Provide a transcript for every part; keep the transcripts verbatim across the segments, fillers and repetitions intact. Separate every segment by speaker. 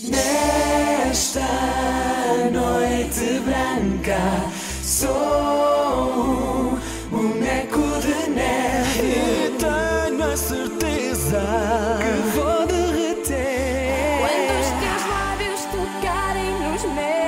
Speaker 1: Nesta noite branca sou um boneco de neve
Speaker 2: e tenho a certeza
Speaker 1: que vou derreter
Speaker 3: quando os teus lábios tocarem nos meus.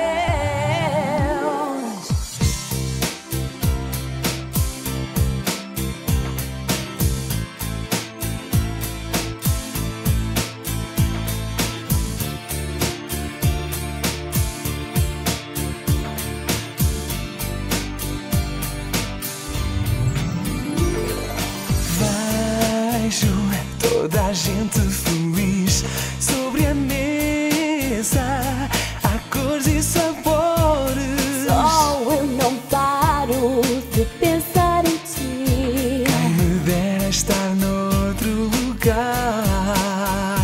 Speaker 2: Vejo toda a gente feliz sobre a mesa, há cores e sabores.
Speaker 3: Só eu não paro de pensar em ti.
Speaker 2: Quem me dera estar noutro lugar.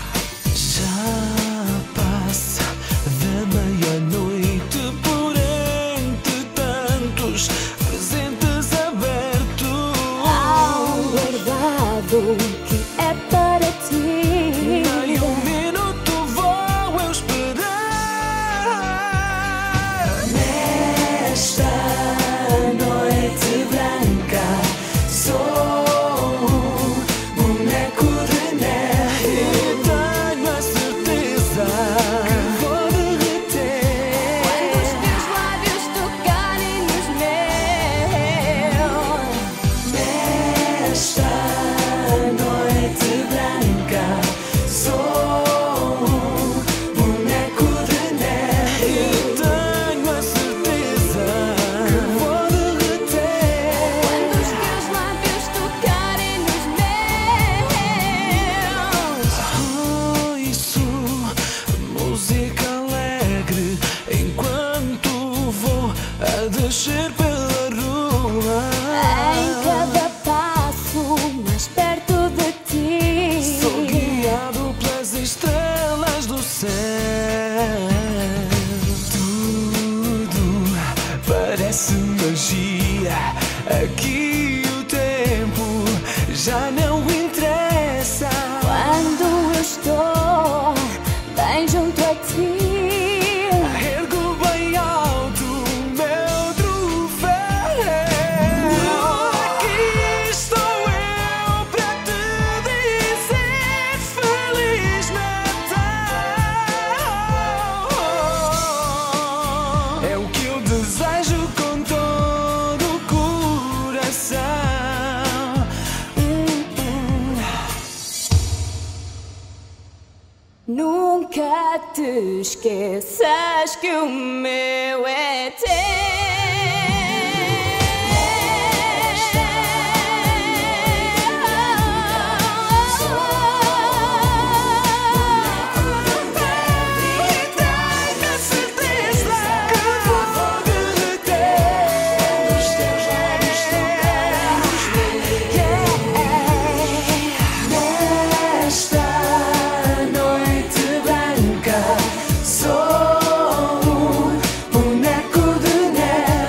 Speaker 2: Já passa da meia-noite por entre tantos presentes abertos.
Speaker 3: Que é para ti.
Speaker 2: Nem um minuto vou eu esperar.
Speaker 1: nesta noite branca sou um boneco de neve
Speaker 2: E tenho a certeza
Speaker 1: que vou derreter
Speaker 3: Quando os teus lábios tocarem nos meus.
Speaker 1: nesta noite branca sou um boneco de neve
Speaker 2: e tenho a certeza
Speaker 1: que vou derreter
Speaker 3: Quando os teus lábios tocarem nos meus.
Speaker 2: oh, isso, música alegre enquanto vou a descer pela rua.
Speaker 3: Em cada passo mais perto de ti.
Speaker 2: Sou guiado pelas estrelas do céu. Tudo parece magia. Aqui o tempo já não interessa.
Speaker 3: Quando eu estou bem junto a ti.
Speaker 2: Ergo bem alto o meu troféu. Aqui estou eu para te dizer Feliz Natal. É o que eu desejo com todo o coração. Hum, hum.
Speaker 3: Nunca te esqueças que o meu é
Speaker 1: nesta noite branca sou um boneco de neve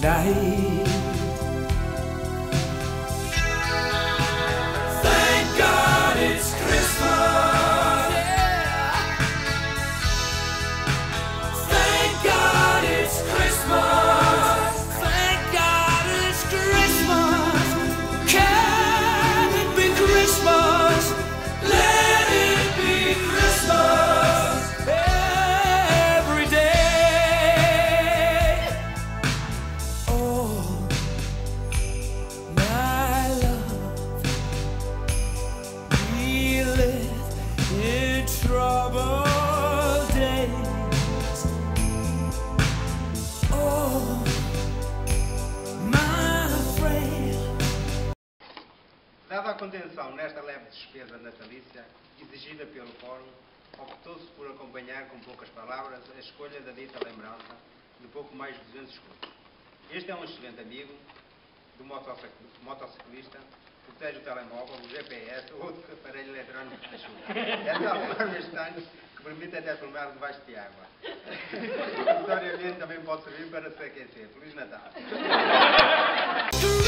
Speaker 2: night. Thank God it's Christmas. Yeah. Thank God it's Christmas. Thank God it's Christmas. Can it be Christmas? Let it be Christmas every day. Oh, my love, we live in troubled days. Oh, my friend.
Speaker 4: Dada a contenção nesta leve despesa natalícia exigida pelo Fórum, optou-se por acompanhar com poucas palavras a escolha da dita lembrança de pouco mais de duzentos escudos. Este é um excelente amigo do motociclista, protege o telemóvel, o G P S ou outro aparelho eletrónico que ajuda. É tal forma estranho que permite até filmar debaixo de água. Obrigatoriamente também pode servir para se aquecer. Feliz Natal!